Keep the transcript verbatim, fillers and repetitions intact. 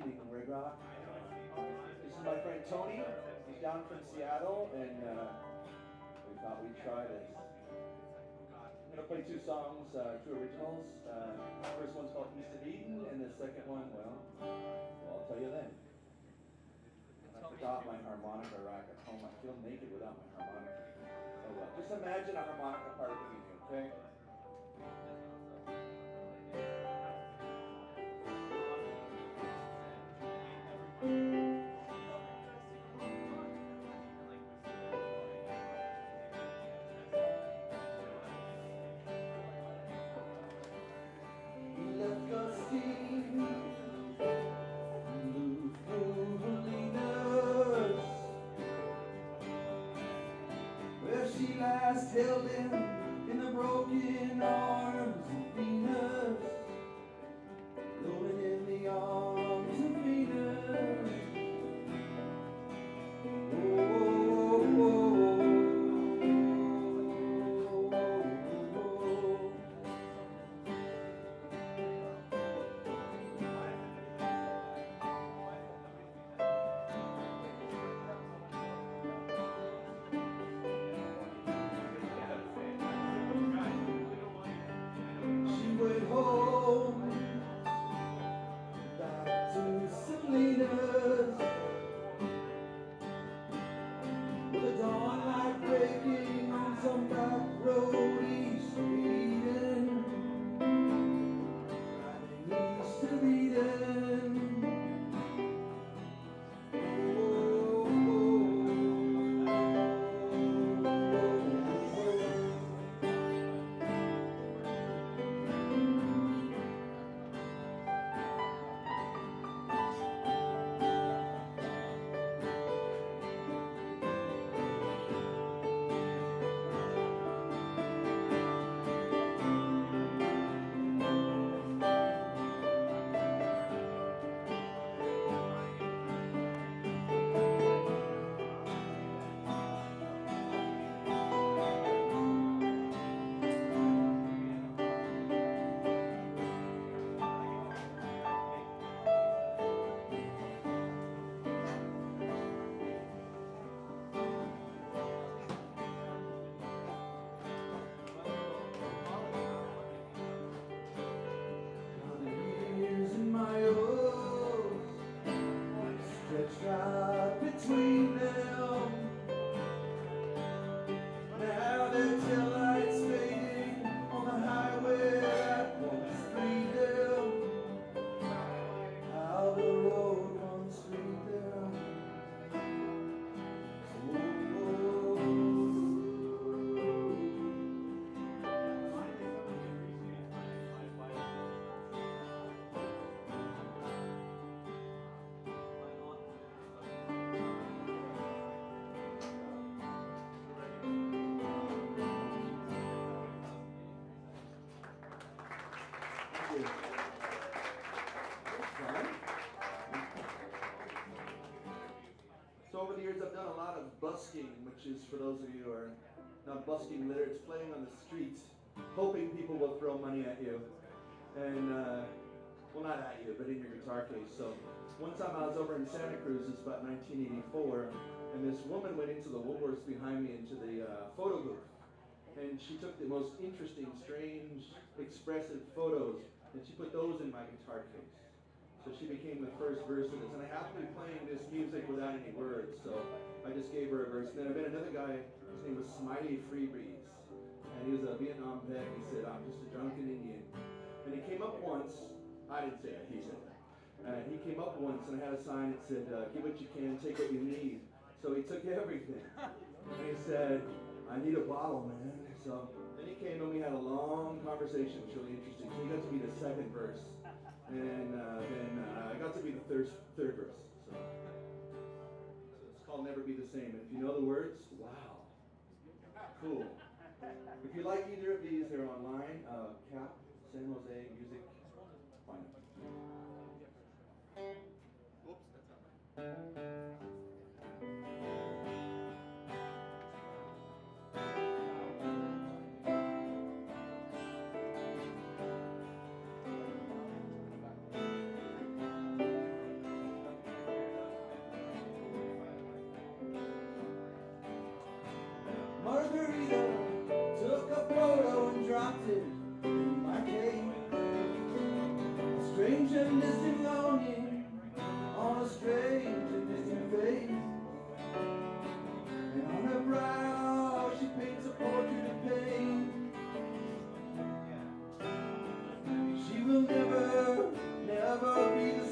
evening, Rigrock. This is my friend Tony. He's down from Seattle, and uh, we thought we'd try this. I'm going to play two songs, uh, two originals. Uh, the first one's called East of Eden, and the second one, well, well I'll tell you then. I forgot my harmonica rack at home. I feel naked without my harmonica. Oh well, just imagine a harmonica part of the video, okay? Held him in the broken arms of Venus, blowing in the arms of Venus. Oh, oh, oh, So over the years I've done a lot of busking, which is, for those of you who are not busking litter, it's playing on the streets, hoping people will throw money at you. And, uh, well, not at you, but in your guitar case. So one time I was over in Santa Cruz, it's about nineteen eighty-four, and this woman went into the Woolworths behind me into the uh, photo booth. And she took the most interesting, strange, expressive photos, and she put those in my guitar case. So she became the first verse of this. And I happened to be playing this music without any words, so I just gave her a verse. And then I met another guy, his name was Smiley Freebreeze. And he was a Vietnam vet. He said, I'm just a drunken Indian. And he came up once, I didn't say it, he said that. And he came up once and I had a sign that said, uh, give what you can, take what you need. So he took everything. And he said, I need a bottle, man. So then he came and we had a long conversation. It was really interesting. So he got to be the second verse. And uh, then uh, I got to be the third, third verse. So. so it's called Never Be the Same. And if you know the words, wow. Cool. If you like either of these, they're online. Uh, Cap, San Jose Music. Find them. Oops, that's not right. be the